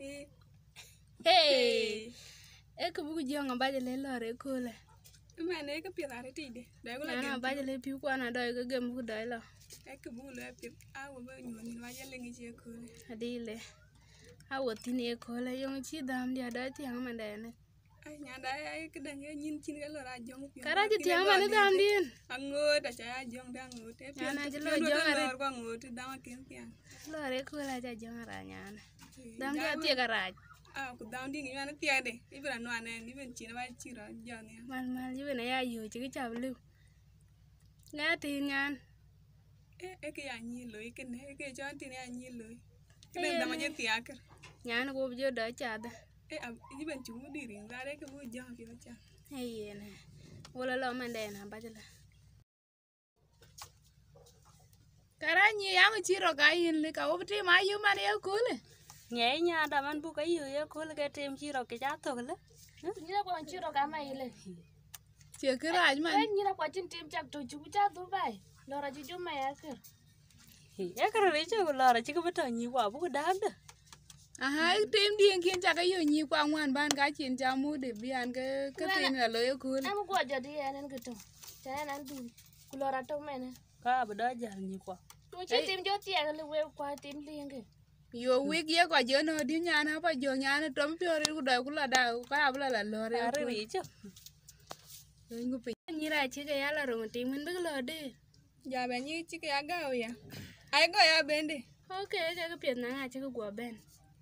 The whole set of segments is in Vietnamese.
Hey. Eka buku jiang abaje le lore kule. Mane ka pila re tide. Dai kula Ana abaje le piu kwa na dai ka gem buku dai la. Eka buku le pip awo ba nyoni wa yele ngi je kule. Adile. Awo tini kule yung chi dam dia dai tiang manda ne. Ai nya dai ai ka dang nyin chin ka lora jong pi. Kara ji tiang mane dam din. Ango da cha jong dang ngo te. Ana ji lo jong are. Ko ngo te dang ken pian. Lore kule ja jong ara nyana. Dam dia tie garaj. Ku dam ding yana tie de. Ibra no ane ni ben chin ba chi ro jong ya. Mal yu na ya yu chi cha blu. Nga tin nyan. Eka ya nyi lo ikene. Eka jon tin ya nyi lo. Ben dama je tie akar. Nyan go bjo da cha da. Iben chu di ring da re ka bu jong pi cha. Hey ne. Wala lo manda na bajala. Karanyi yang chiro kain le ka obti ma yu man ya kule. Nhảy nha đam ăn bu cái gì á, cô lấy cái tem chi rồi cái giá thôi đó. Như con chi rồi cả mày lên. Chưa cứ raj man. Như là quá trình tem chắc tôi chú cha tôi vậy. Lo ra chú mày á cơ. Cái rồi chứ là chỉ có biết nhiều quá bu cái đá đó. Aha, tem điên kiên chắc cái gì nhiều quá ngoan ban cái chuyện cha mu để bian cái tên là lối kule. Em qua giờ đi anh cái to. Cha anh đi. Lo ra trong mày nè. Cả bữa đó giờ nhiều quá. Tôi chỉ tem cho tiền là quay qua tem điên kì. Yo week ye kwa jono di nyana pa jo nyana tom piore ku da kula da ka abla la lore Are ri chứ. ngu pe ni ra chi ga ya la ro ti mun big lo de Ja ben yi chi ka ga ya. Ai go ya ben de. okay ga pe na nga chi ga go ben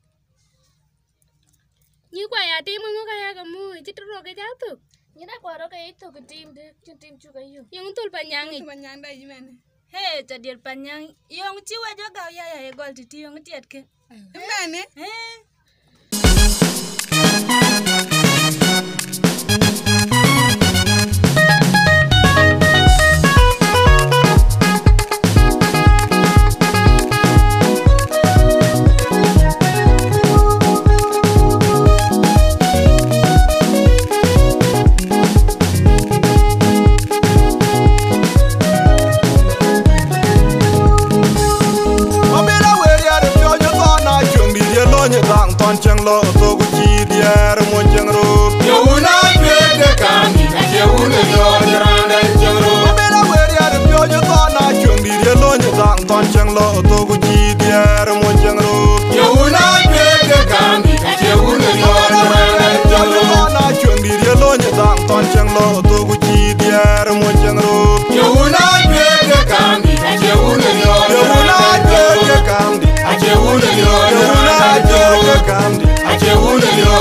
ni kwa ya ti mun ga ya ga mu chi tro ga ja tu Như là qua đó cái to cái tim đấy, trên tim chú cái yêu. yung tul pa nyang Ma nyang dai ji men. Hey, ta dir panyang yong chi wa jo ga ya gol ti yong tiet ke. Mane? Ton cheng lo to ku chi dier mo cheng ro yo una pe de kam yo una yo randa cheng ro bela wer ya de yo yo to na chung di de lo ni dang ton cheng lo to ku chi dier mo cheng ro yo una pe de kam yo una yo randa cheng ro na chung di de lo ni dang ton cheng lo to ku chi dier mo cheng ro yo una pe de kam yo una yo pe de kam yo una yo Kamdi, ache una yo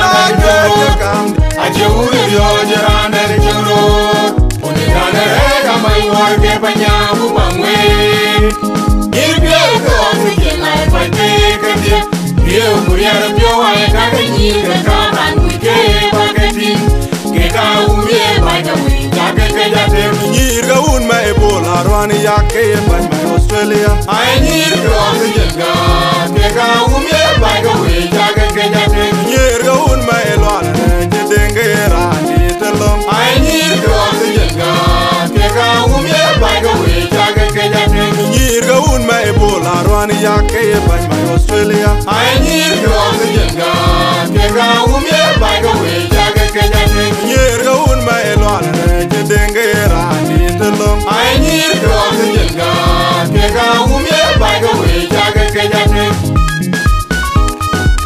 ache una yo jarana de choro une dana re kama iwar ke panya bu pangwe irbe ko ke lai pa ke ke dia bio muria de bio ai ka ke ni ke ka ban ku ke pa ke tin ke ka umye ba ka wi ka ke ja te nyir ga un ma ebola rwani ya ke pa Australia ai nyir ko ke ga ke ka umye ba ka wi nyir ga un ma elwan je denge ra ni telom ai nyir ko ga ke ka umye ba ka wi nyir ga un ma ebola rwani ya ke pa Australia ai nyir ko ga ke ka umye ba ka wi nyir ga un ma elwan je denge ra ni telom ai nyir ko ga ke ka umye ba ka wi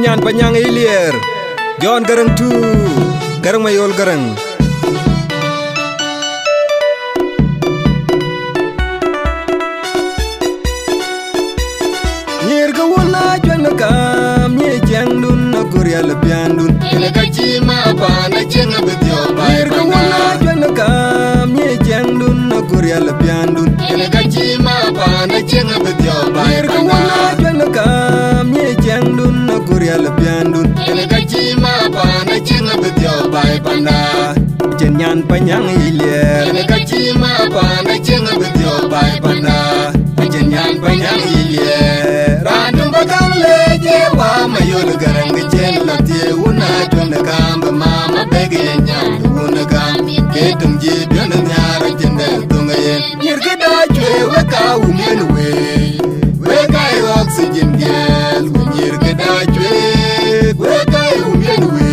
Jenyan Panyang Ilir John Garang tu Garang Mayol Garang Nyir Gawala Jwana Kam Nye Jang Dun Nakuria Lepian Dun Ene Kachima Pana Chenga Betyo Nyir Gawala Jwana Kam Nye Jang Dun Nakuria Lepian Dun Ene Kachima Pana Chenga Betyo Nyir Gawala Jwana Kam Nye Jang Dun Nakuria Lepian Dun Ene Kachima Pana Chenga Betyo Panda Jenyan Panyang Ilir Ene Kachima Pana Chenga Betyo Panda Jenyan Panyang Ilir Randum Bakang Leje Wa Mayol Garang Chen Latie Una Tuna Kamba Mama Bege Nyan Una Kam Ketum Jib Yana Nyara Jende Tungayen Nirgada Chwe Weka Umen We Weka Oxygen Gel Nirgada Chwe Weka Umen We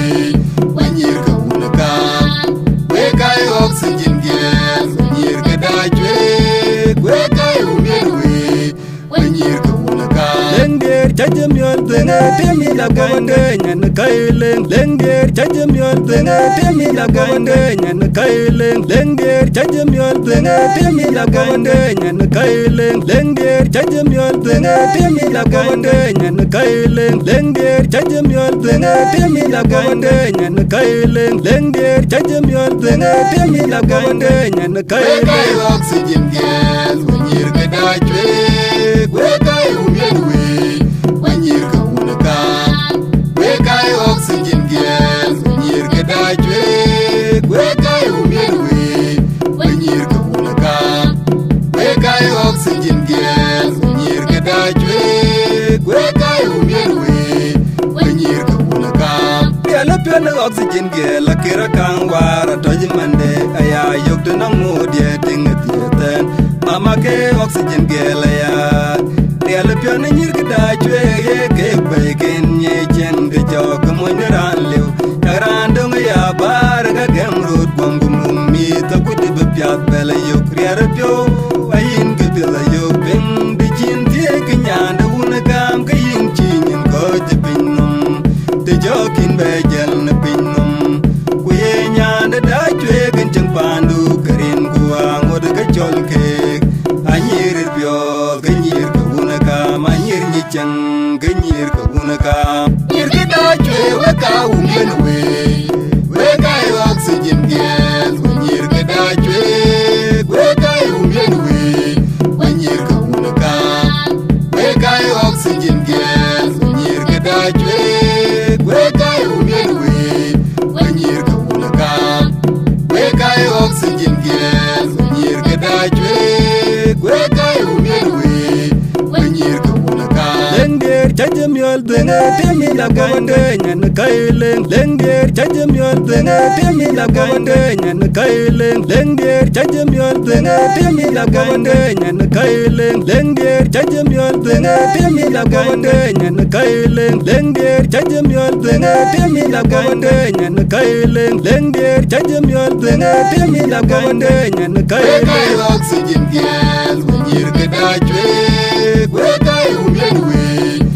Nirga Una Kam Weka Oxygen Gel Nirgada Chwe Weka Umen We Nirga Una Kam Lengger Chajam Yon Tenga Temi Lagawande Nyan Kaileng Lengger Chajam Yon Tenga Temi Lagawande Nyan Kaileng Lengger Chajam Yon Tenga Temi Lagawande Nyan Kaileng Lengger Chajam Yon Tenga Temi Lagawande Nyan Kaileng Lengger Chajam Yon Tenga Temi Lagawande Nyan Kaileng Lengger Chajam Yon Tenga Temi Lagawande Nyan Kaileng Weka Oxygen Gel Nirgada Chwe Weka Umen We Nirga Una Kam Weka Oxygen Gel Nirgada Chwe Weka Umen We Nirga Una Kam Weka Oxygen Gel Nirgada Chwe Weka Umen We Nirga Una Kam Piala piala oxygen gela kira kang wara toji mande aya yok to nang modie tinga tieten mama ke oxygen gela ya piala piala nyir kada chwe ye ke begen ye chen de jok mo nran lew ran dong ya bar ga gem rut bom mi to kudi be piat bela yok riara pyo ayin ke bela yok ben de chin tie ke nyanda una kam ke yin chin ko je pinum de jokin be jel na pinum ku ye nyanda da chwe gen chang pandu karin kuwa ngod ka chol ke anyir pyo ganyir ka una kam anyir ni chang ganyir ka una kam Nirgada Chwe Weka Umen We Weka Oxygen Gel Nirgada Chwe Weka Umen We Nirga Una Kam Weka Oxygen Gel Nirgada Chwe Weka Umen We Nirga Una Kam Weka Oxygen Gel Nirgada Chwe Weka Umen We Nirga Una Kam Lengger Chajam Yol Tenga Temi Lagawande Nyan Kaileng Lengger Chajam Yol Tenga Temi Lagawande Nyan Kaileng Lengger Chajam Yol Tenga Temi Lagawande Nyan Kaileng Lengger Chajam Yol Tenga Temi Lagawande Nyan Kaileng Lengger Chajam Yol Tenga Temi Lagawande Nyan Kaileng Lengger Chajam Yol Tenga Temi Lagawande Nyan Kaileng Weka Oxygen Gel Nirgada Chwe Weka Umen We